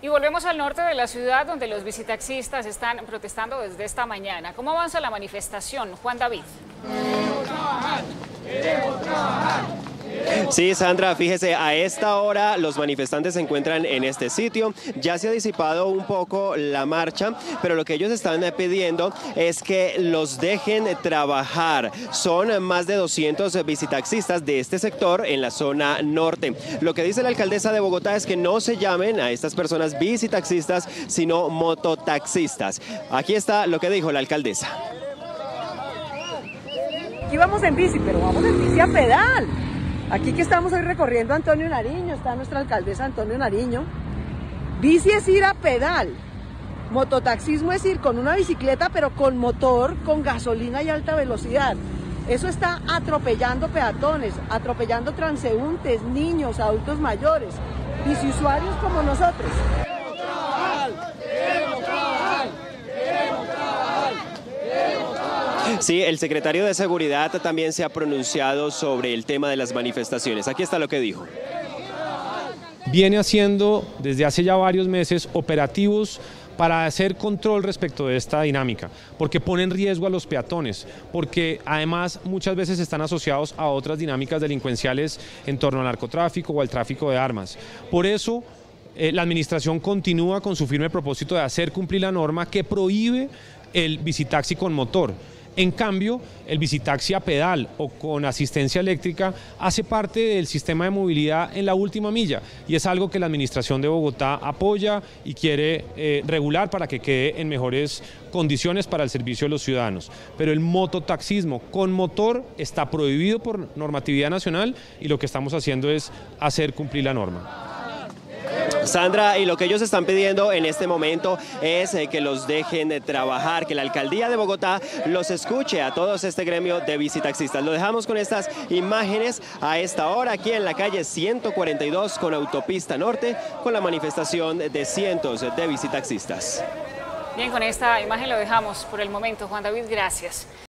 Y volvemos al norte de la ciudad, donde los visitaxistas están protestando desde esta mañana. ¿Cómo avanza la manifestación, Juan David? ¡Queremos trabajar! ¡Queremos trabajar! Sí, Sandra, fíjese, a esta hora los manifestantes se encuentran en este sitio. Ya se ha disipado un poco la marcha, pero lo que ellos están pidiendo es que los dejen trabajar. Son más de 200 visitaxistas de este sector en la zona norte. Lo que dice la alcaldesa de Bogotá es que no se llamen a estas personas visitaxistas, sino mototaxistas. Aquí está lo que dijo la alcaldesa. Aquí vamos en bici, pero vamos en bici a pedal. Aquí que estamos hoy recorriendo Antonio Nariño, está nuestra alcaldesa Antonio Nariño. Bici es ir a pedal. Mototaxismo es ir con una bicicleta, pero con motor, con gasolina y alta velocidad. Eso está atropellando peatones, atropellando transeúntes, niños, adultos mayores, biciusuarios como nosotros. ¡Queremos trabajar! ¡Queremos trabajar! ¡Queremos trabajar! ¡Queremos trabajar! Sí, el secretario de Seguridad también se ha pronunciado sobre el tema de las manifestaciones. Aquí está lo que dijo. Viene haciendo desde hace ya varios meses operativos para hacer control respecto de esta dinámica, porque pone en riesgo a los peatones, porque además muchas veces están asociados a otras dinámicas delincuenciales en torno al narcotráfico o al tráfico de armas. Por eso, la administración continúa con su firme propósito de hacer cumplir la norma que prohíbe el bicitaxi con motor. En cambio, el bicitaxi a pedal o con asistencia eléctrica hace parte del sistema de movilidad en la última milla y es algo que la Administración de Bogotá apoya y quiere regular para que quede en mejores condiciones para el servicio de los ciudadanos. Pero el mototaxismo con motor está prohibido por normatividad nacional y lo que estamos haciendo es hacer cumplir la norma. Sandra, y lo que ellos están pidiendo en este momento es que los dejen trabajar, que la alcaldía de Bogotá los escuche a todos este gremio de visitaxistas. Lo dejamos con estas imágenes a esta hora aquí en la calle 142 con Autopista Norte, con la manifestación de cientos de visitaxistas. Bien, con esta imagen lo dejamos por el momento. Juan David, gracias.